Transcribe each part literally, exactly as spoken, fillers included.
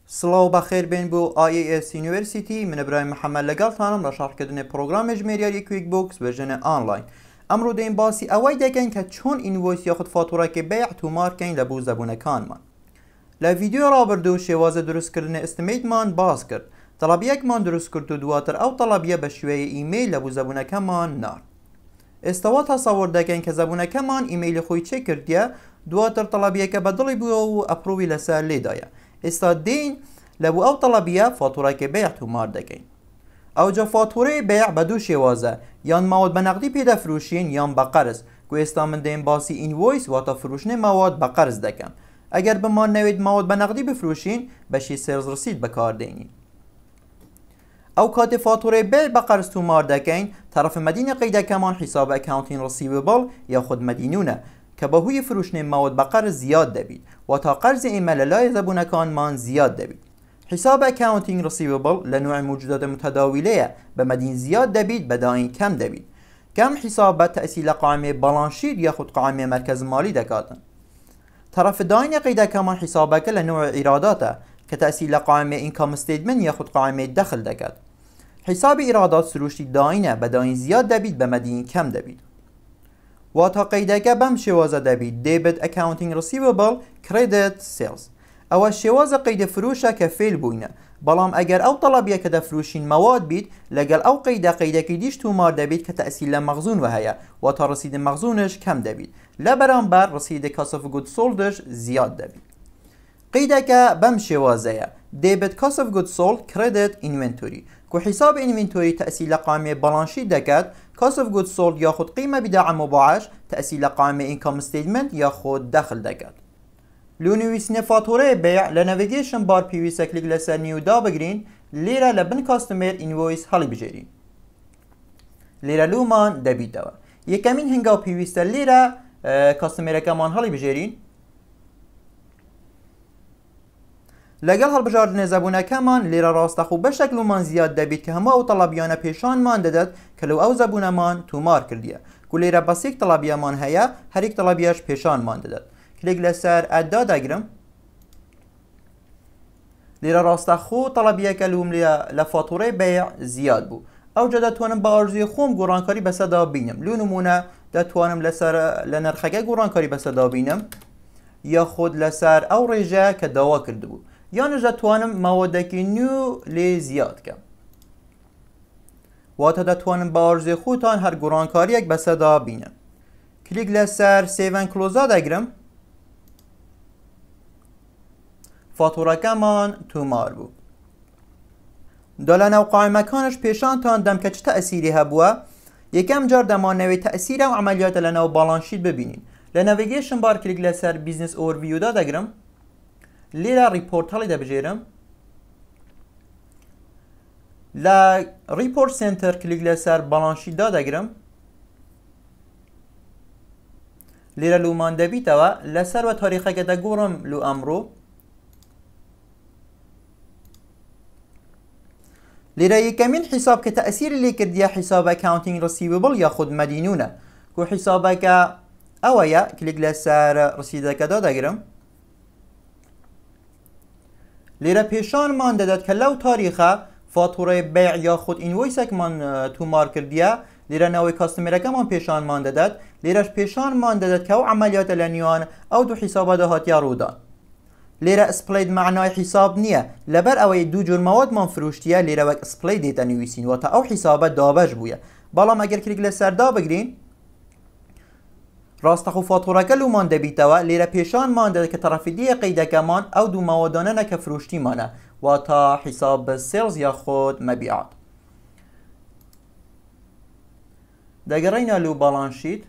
سلااو بخیر بین بو آی ای اس یونیورسیتی. من ابراهیم محمد لگل تانم را شرح کردن پروگرام اجمیریاری کویک بوکس ورژن آنلاین. امرو دین باسی اوای دکن که چون اینوایس یا خود فاتوره که بیع تو مارکین لبو زبونه کان من. لویدیو را بردو شوازه درست کردن استیمیت من باز کرد. طلبیه من درست کرد تو دواتر او طلبیه بشویه ایمیل لبو زبونه کمان نار. استوا تصور دکن که زبونه کمان ایمیل خوی چه کردیه دواتر طلبیه که بدلی بو او اپروی لسر لیدایه. استادین لبو او طلبیه فاتوره که بیع تو مار دکن. او جا فاتوره بیع بدو شوازه یان مواد بنقدی پیدا فروشین یان بقرض که استامن دین باسی اینوایس و تا فروشن مواد بقرض دکم. اگر به ما نوید مواد بنقدی بفروشین بشی سیلز رسید بکار دینین. او کات فاتوره بیع بقرض تو مار دکن طرف مدینه قیده کمان حساب اکاونتین رسیویبل یا خود مدینونه که با هوی فروشن مواد بقرض زیاد دبید و تا قرض ایمل لای زبونکان مان زیاد دبید. حساب اکاونتینگ رسیویبل لنوع موجودات متداوله به مدین زیاد دبید بداین کم دبید. کم حساب تأثیل قائمه بالانشید یا خود قائمه مرکز مالی دکاتن. طرف داین قیده کمان حسابک لنوع ایراداته که تأثیل قائمه اینکام استیتمنت یا خود قائمه دخل دکات. حساب ایرادات سروشتی داینه بداین زیاد دبید به مدین کم دبید. و تا قیده که بم شوازه دبید دیبت اکاونتینگ رسیویبل کردیت سیلز. او شواز قید فروشه که فیل بوینه بلام اگر او طلبیه که دفروشین مواد بید لگل او قیده قیده که دیش تو مار دبید که تأثیل مغزون وهیا و تا رسید مغزونش کم دبید لبران بر رسید کاس اف گود سولدش زیاد دبید. قیده که بم شوازه دیبت کاس اف گود سولد کردیت اینوینتوری که حساب اینوینتوری تأثیل قائمه بالانشی دکد کاس اف گود سولد یا خود قیمه بداع مباعش تأثیل قائمه اینکام استیتمنت یا خود دخل دکد. لونویسن فاتوره بیع لنویگیشن بار پیویسه کلیک لسر نیو دا بگرین لیره لبن کاستمر اینویس حالی بجرین لیره لومان دبید دوا یکمین هنگاو پیویسته لیره کاستمر کمان حالی بجرین لگل هل بجاردن زبونه کمان لیره راسته خوب بشک لومان زیاد دبید که همه او طلبیانه پیشان مان ددد که لو او زبونه مان تو مار کردیه که لیره بس یک طلبیه مان هیا هر یک طلبیهش پیشان مان ددد. کلیک لسر ادا داگرم لیره راسته خو طلبیه کلوم لفاتوره بیع زیاد بو او جا دتوانم با ارزوی خوم گورانکاری بسه دا بینم لو نمونه دتوانم لسر لنرخگه گورانکاری بسه دا بینم یا خود لسر او ریجه که دوا کرده بو یا نجا توانم موادکی نیو لی زیاد کم و تا دتوانم با ارزوی خودتان هر گورانکاری یک بسه دا بینم. کلیک لسر سیون کلوزا داگرم فاتوره کمان تو مار بو دالن او قائمه کانش پیشان تان دم که چه تأثیری هبوه یکم جار دمان نوی تأثیر و عملیات لنو بالانشید ببینین لنویگیشن بار کلیک لسر بیزنس اوورویو دا دگرم لیره ریپورت هالی دا بجیرم ل ریپورت سنتر کلیک لسر بالانشید دا دگرم لیره لومان دبیتا و لسر و تاریخه که دا گورم لو امرو لیره یکمین حساب که تأثیر لی کردیه حساب اکاونتینگ رسیویبل یا خود مدینونه که حسابه که اویا کلیک لسر رسیده که دا داگرم لیره پیشان من دادد که لو تاریخه فاتوره بیع یا خود اینویسک من تو مار کردیه لیره نوی کاستمره که من پیشان من دادد لیرش پیشان من دادد که او عملیات لنیوان او دو حسابه ده هاتیا رودان لیره اسپلید معنای حساب نیه لبر اوی دو جور مواد من فروشتیه لیره وک اسپلید دیتا نویسین و تا او حسابه دابش بویه بالا اگر کلیک لسر دا بگرین راست خو فاتوره کلو من دبیتوا لیره پیشان من داده که طرف دیه قیده کمان او دو موادانه نکه فروشتی مانه و تا حساب سیلز یا خود مبیعات دگرین لو بالانشید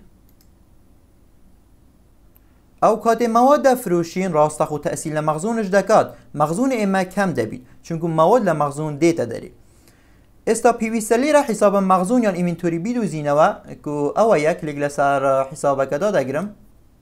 او کات مواد فروشین راسته خود تأثیل مغزونش دکات مغزون اما کم دبید چونکه مواد لمغزون دیتا داری استا پیویسته لیره حساب مغزون یا اینوینتوری بیدو زینوه که او یک کلیک لسر حسابه که دا دگرم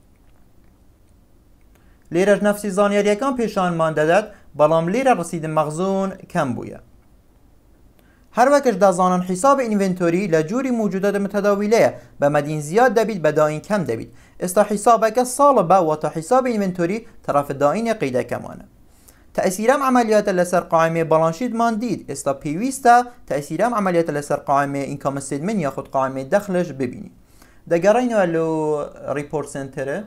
لیره نفسی زانیار یکان پیشان من دادد بلام لیره رسید مغزون کم بویه هر وکش دا زانان حساب اینوینتوری لجوری موجودات متداوله به مدین زیاد دبید به داین کم دبید استا حسابه که سال با و تا حساب اینوینتوری طرف داین قیده کمانه تأثيرام عمليات لسر قائمة بالانشيت مان ديد استا بيويستا تأثيرام عمليات لسر قائمة انكم ستيتمنت ياخد قائمة دخلش ببيني دقرينو لو ريبورت سنتر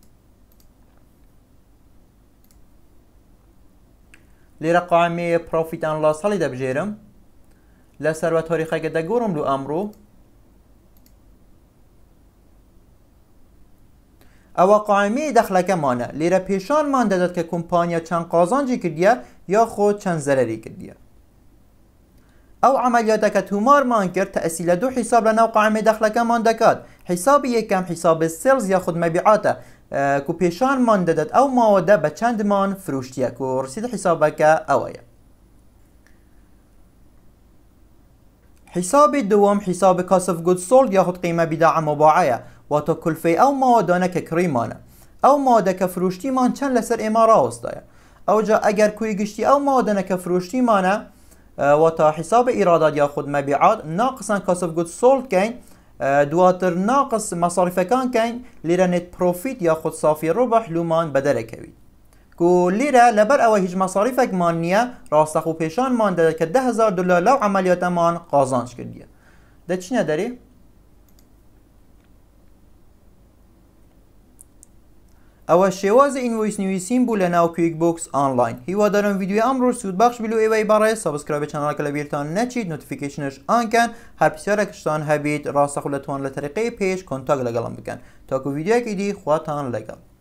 ليرا قائمة بروفيت ان لاس هالي دبجيرم لسر و تاريخه که دقورم لو امرو او قائمه دخلک مانه لیره پیشان مان دادد که کمپانیا چند قازانجی کردیه یا خود چند ضرری کردیه او عملیات که تومار مان کرد تأثیل دو حساب لنو قائمه دخلک مان دکاد حساب یکم حساب سیلز یا خود مبیعاته که پیشان مان دادد او مواده به چند مان فروشتیه که رسید حسابه که اویه حساب دوم حساب کاسف گود سولد یا خود قیمه بیداع مباعیه و تا کلفه او موادانه که کریمانه او مواده که فروشتی مان چند لسر امارا هستایه او جا اگر کوی گشتی او موادانه که فروشتی مانه و تا حساب ایرادات یا خود مبیعات ناقصا کاسف گود سولد کن دواتر ناقص مصارف کان کن لیره نت پروفیت یا خود صافی ربح لومان بدره کوید کو لیره لبر او هیچ مصارفک مان نیه راستخو پیشان مان داده که ده هزار دلار لو عملیات مان قازانش کردیه ده چی نداری؟ او شواز اینویس نویسین بو لناو کویک بوکس آنلاین هیوا دارم ویدیو امرو سود بخش بلو ایوی برای سابسکرایب چنل کلا بیرتان نچید نوتیفیکیشنش آن کن هر بسیار کشتان هبید راستخو لتوان لطریقه پیش کنتاک لگلم بکن تا که ویدیو که دی خواتان لگل